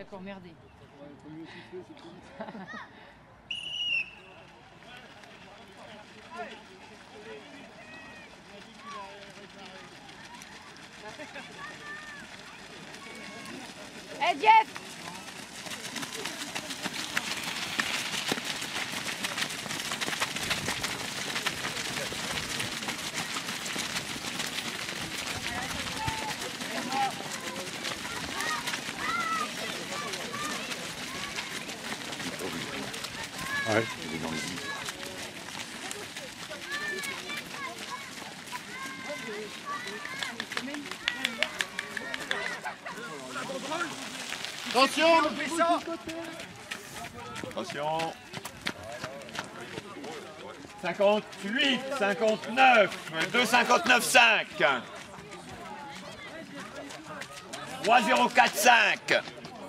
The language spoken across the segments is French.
d'accord, merdé. Hey Jeff! Ouais, il est dans le lit. Attention, on fait ça. Attention. 58, 59, 2,59,5. 3,045.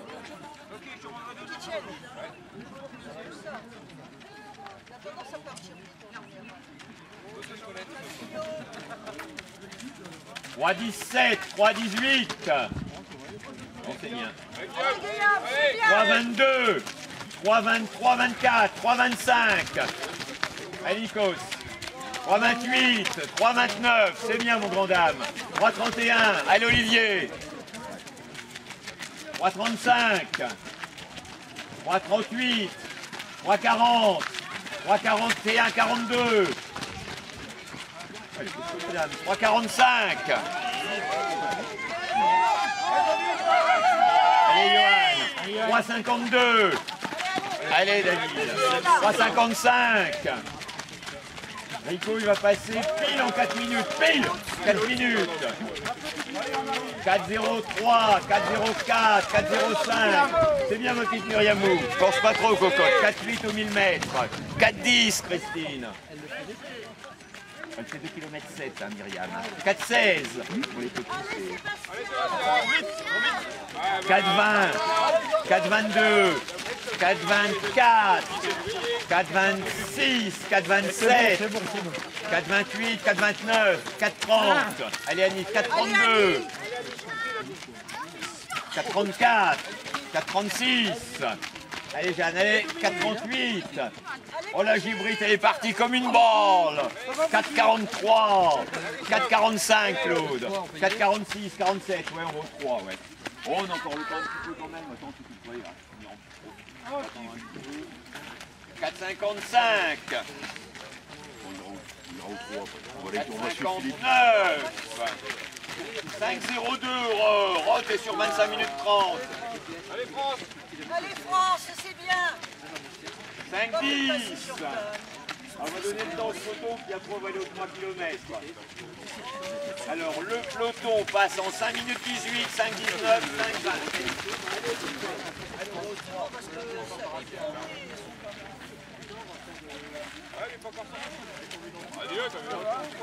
« 3,17, 3,18. » Bon, c'est bien. 3,22. 3,23, 24, 3,25. Allez, Nikos. 3,28, 3,29. C'est bien, mon grand dame. 3,31. Allez, Olivier. 3,35. 3,38. 3,40. 3,41, 42. 3,45. Allez, Johan. 3,52. Allez, David. 3,55. Rico, il va passer pile en 4 minutes. Pile 4 minutes. 4,03, 4,04, 4,05. C'est bien, ma petite Myriamou. Force pas trop, cocotte. 4,8 au 1000 mètres. 4,10, Christine. Elle fait 2,7 km, hein, Myriam. 4,16 pour les petits. 4,20, 4,22, 4,24, 4,26, 4,27, 4,28, 4,29, 4,30. Allez, Annie, 4,32, 4,34, 4,36. Allez, Jeanne, allez, 4,38. Oh, la gibrite, elle est partie comme une balle. 4,43. 4,45, Claude. 4,46, 47. Ouais, on va au 3, ouais. Oh, on a encore le temps un petit peu quand même. Attends, tu peux le voir. 4,55. 4,59. 5,02. Roth est sur 25 minutes 30. Allez, France. Allez France, c'est bien. 5,10. On va donner le temps au peloton, puis après on va aller aux 3 km. Alors le peloton passe en 5 minutes 18, 5,19, 5,20. Allez, pas encore ça. Adieu, t'as vu.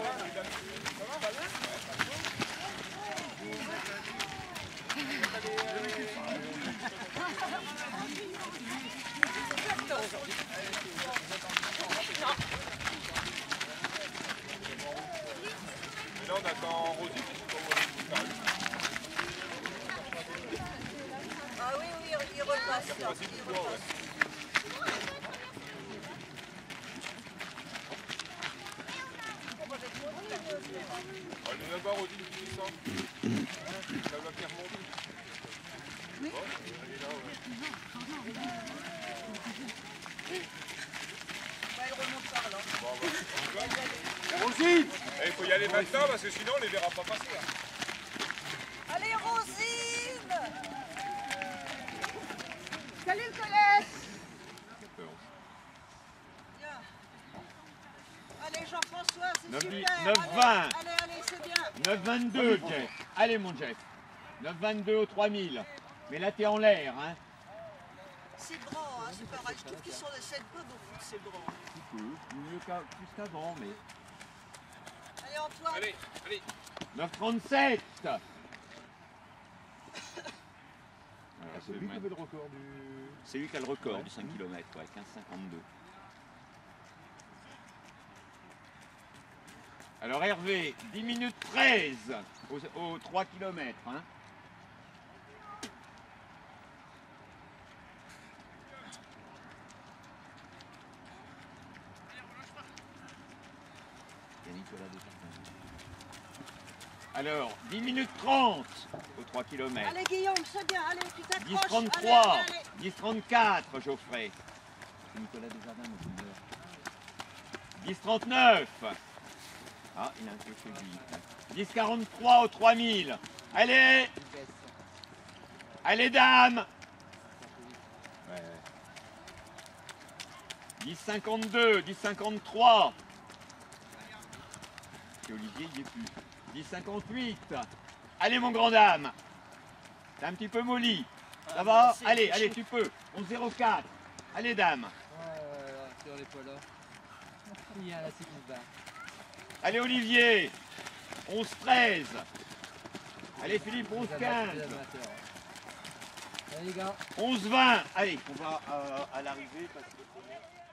Et là on attend Rosy qui est Ah oui, oui, il repasse là. Elle est là-bas, Rosy, qui descend. Ça va faire monter. Oui. Bon, elle est là, ouais. Elle remonte par là. Bon, Rosy, il faut y aller maintenant parce que sinon on les verra pas passer. Hein. Allez Rosine. Salut le collège! Bien. Allez Jean-François, c'est 9, super. 9, 20. Allez, allez, c'est bien. 9,22, Jeff. Allez, mon Jeff. 9,22 au 3000. Mais là, t'es en l'air, hein. C'est grand, hein, c'est pareil. Je trouve qu'ils sont de cette bonne au foot, c'est grand. Mieux plus qu'avant, mais... Allez Antoine. Allez, allez. 9,37. C'est lui qui avait le record du... C'est lui qui a le record du 5 km, ouais, 15,52. Alors Hervé, 10 minutes 13 aux 3 km. Hein. Alors, 10 minutes 30 aux 3 km. Allez Guillaume, c'est bien, allez, tu t'accroches. 10-33, Allez, allez, 10-34, Geoffrey. 10-39. Ah, il a un peu fait vite. 10-43 aux 3000. Allez! Allez, dame! 10-52, 10-53. Et Olivier, il n'y est plus. 10-58. Allez, mon grand dame. T'es un petit peu molly. Ça va? Allez, allez, tu peux. 11-04. Allez, dame. Sur les poids là. Il y a la seconde barre. Allez, Olivier. 11-13. Allez, Philippe, 11-15. Allez les gars. 11-20. Allez, on va à l'arrivée parce que...